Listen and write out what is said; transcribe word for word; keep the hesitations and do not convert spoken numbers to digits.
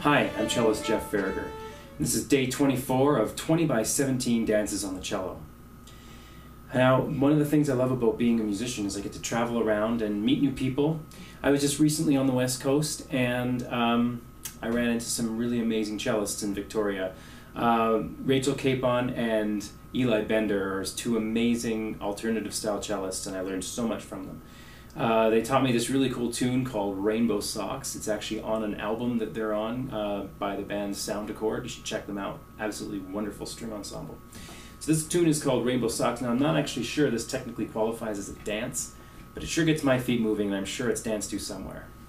Hi, I'm cellist Jeff Faragher. This is day twenty-four of twenty by seventeen dances on the cello. Now, one of the things I love about being a musician is I get to travel around and meet new people. I was just recently on the West Coast and um, I ran into some really amazing cellists in Victoria. Uh, Rachel Capon and Eli Bender are two amazing alternative style cellists, and I learned so much from them. Uh, they taught me this really cool tune called Rainbow Socks. It's actually on an album that they're on uh, by the band Sound Accord. You should check them out. Absolutely wonderful string ensemble. So this tune is called Rainbow Socks. Now I'm not actually sure this technically qualifies as a dance, but it sure gets my feet moving, and I'm sure it's danced to somewhere.